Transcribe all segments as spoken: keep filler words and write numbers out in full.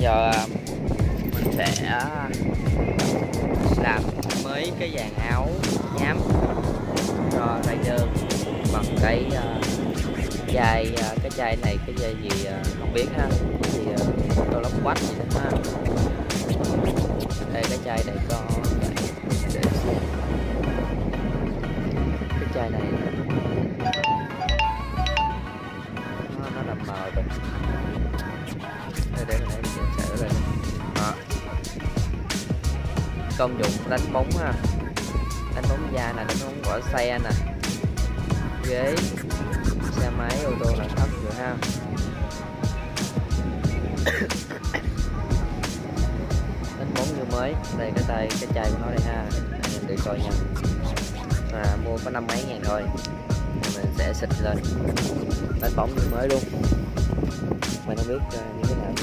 giờ mình sẽ làm mới cái dàn áo nhám cho rider bằng cái uh, chai uh, cái chai này cái chai gì uh, không biết ha, cái gì uh, tôi lóc quách gì đó ha. Đây cái chai này có để cái chai này nó, nó nằm mờ rồi. Đây để mình sẽ lên đó. Công dụng đánh bóng ha, đánh bóng da nè, đánh bóng vỏ xe nè, ghế xe máy ô tô là thấp rồi ha. Đánh bóng như mới. Đây cái tay cái chai của nó đây ha, nhìn để coi nha. À, mua có năm mấy ngàn thôi, mình sẽ xịt lên đánh bóng như mới luôn. Mình không biết uh, như thế nào.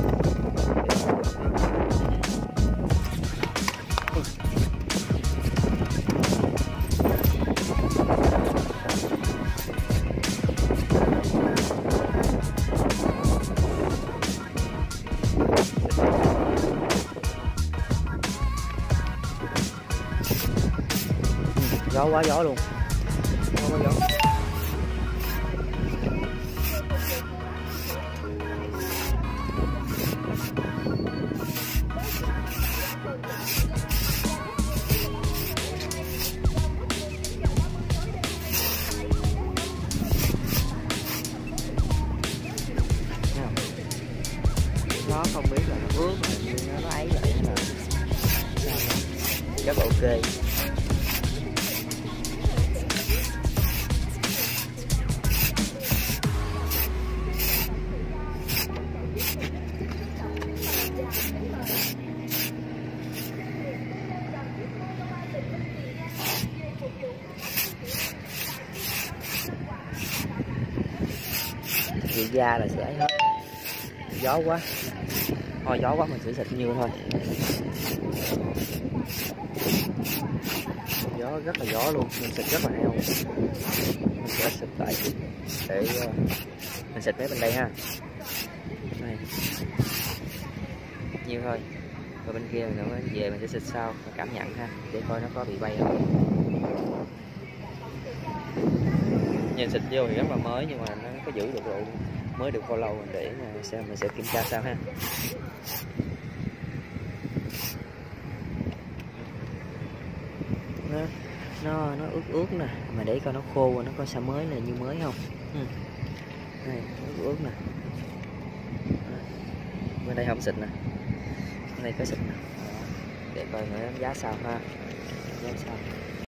Gió quá gió luôn, gió quá gió. Nó không biết là nó ướt nhưng nó ấy vậy là rất ok. Vì da là sẽ hết. Gió quá thôi, gió quá mình sẽ xịt nhiêu thôi. Gió rất là gió luôn, mình xịt rất là heo. Mình sẽ xịt lại để uh, mình xịt mấy bên đây ha. Đây nhiêu thôi, và bên kia nữa về mình sẽ xịt sau cảm nhận ha, để coi nó có bị bay không. Nhìn xịt vô thì rất là mới nhưng mà nó có giữ được độ mới được bao lâu để xem mình sẽ kiểm tra sao ha. Nó nó nó ướt ướt nè, mà để coi nó khô nó coi sao mới là như mới không. Ừ. Đây ướt ướt nè, bên đây không xịt nè, bên đây có xịt nè, để coi nó giá sao ha, giá sao.